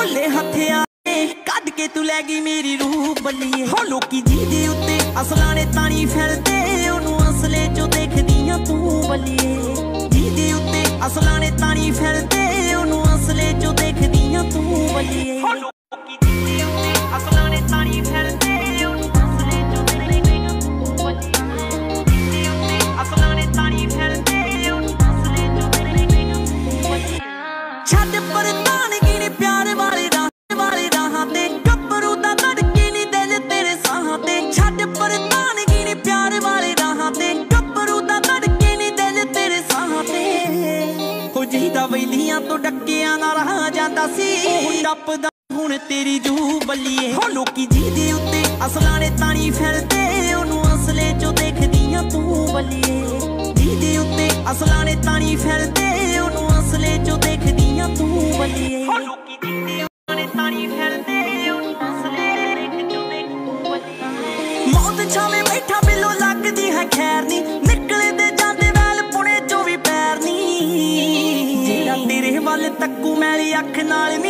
ਭੁੱਲੇ ਹੱਥਿਆਂ ਕੱਢ ਕੇ ਤੂੰ ਲੈ ਗਈ ਮੇਰੀ ਰੂਹ ਬੱਲੀਏ ਹੋ ਲੋਕੀ ਜਿਹਦੇ ਉੱਤੇ ਅਸਲਾਂ ਨੇ ਤਾਣੀ ਫਿਰਦੇ ਉਹਨੂੰ ਅਸਲੇ ਚੋਂ ਦੇਖਦੀਆਂ ਤੂੰ ਬੱਲੀਏ ਜਿਹਦੇ ਉੱਤੇ ਅਸਲਾਂ ਨੇ ਤਾਣੀ ਫਿਰਦੇ ਉਹਨੂੰ ਅਸਲੇ ਚੋਂ ਦੇਖਦੀਆਂ ਤੂੰ ਬੱਲੀਏ ਹੋ ਲੋਕੀ ਜਿਹਦੇ ਉੱਤੇ ਅਸਲਾਂ ਨੇ ਤਾਣੀ ਫਿਰਦੇ ਉਹਨੂੰ ਅਸਲੇ ਚੋਂ ਦੇਖਦੀਆਂ ਤੂੰ ਬੱਲੀਏ ਜਿਹਦੇ ਉੱਤੇ ਅਸਲਾਂ ਨੇ ਤਾਣੀ ਫਿਰਦੇ ਉਹਨੂੰ ਅਸਲੇ ਚੋਂ ਦੇਖਦੀਆਂ ਤੂੰ ਬੱਲੀਏ ਛੱਡ ਪਰਤਾਨਗੀ ਨੀ ਪਿਆਰ ਵਾਲੇ ਰਾਹਾਂ ਤੇ ਗੱਭਰੂ ਦਾ ਧੜਕੇ ਨੀ ਦਿਲ ਤੇਰੇ ਸਾਹਾਂ ਤੇ ਛੱਡ ਪਰਤਾਨਗੀ ਨੀ ਪਿਆਰ ਵਾਲੇ ਰਾਹਾਂ ਤੇ ਗੱਭਰੂ ਦਾ ਧੜਕੇ ਨੀ ਦਿਲ ਤੇਰੇ ਸਾਹਾਂ ਤੇ ਹੋ ਜਿਹਦਾ ਵੈਲੀਆਂ ਤੋਂ ਡੱਕਿਆਂ ਨਾਲ ਰਾਹ ਜਾਂਦਾ ਸੀ ਉਹ ਟੱਪਦਾ ਹੁਣ ਤੇਰੀ ਜੂ ਬੱਲੀਏ ਹੋ ਲੋਕੀ ਜਿਹਦੇ ਉੱਤੇ ਅਸਲਾਂ ਨੇ ਤਾਣੀ ਫਿਰਦੇ ਉਹਨੂੰ ਅਸਲੇ ਚੋਂ ਦੇਖਦੀਆਂ ਤੂੰ ਬੱਲੀਏ ਜਿਹਦੇ ਉੱਤੇ ਅਸਲਾਂ ਨੇ ਤਾਣੀ ਫਿਰਦੇ ਉਹਨੂੰ ਅਸਲੇ ਚੋਂ ਦੇਖਦੀਆਂ ਤੂੰ ਬੱਲੀਏ ਹੋ ਲੋਕੀ ਜਿਹਦੇ ਨੇ ਤਾਣੀ ਫਿਰਦੇ ਉਹਨੂੰ ਅਸਲੇ ਚੋਂ ਦੇਖ ਤੂੰ ਬੱਲੀਏ ਮੌਤ ਛਾਵੇਂ ਬੈਠਾ ਬਿੱਲੋ ਲੱਗਦੀ ਹੈ ਖੈਰ ਨੀ ਨਿਕਲਦੇ ਜਾਂਦੇ ਵੈਲ ਪੁਣੇ ਚੋਂ ਵੀ ਪੈਰ ਨੀ ਜਿਹੜਾ ਤੇਰੇ ਵੱਲ ਤੱਕੂ ਮੈਲੀ ਅੱਖ ਨਾਲ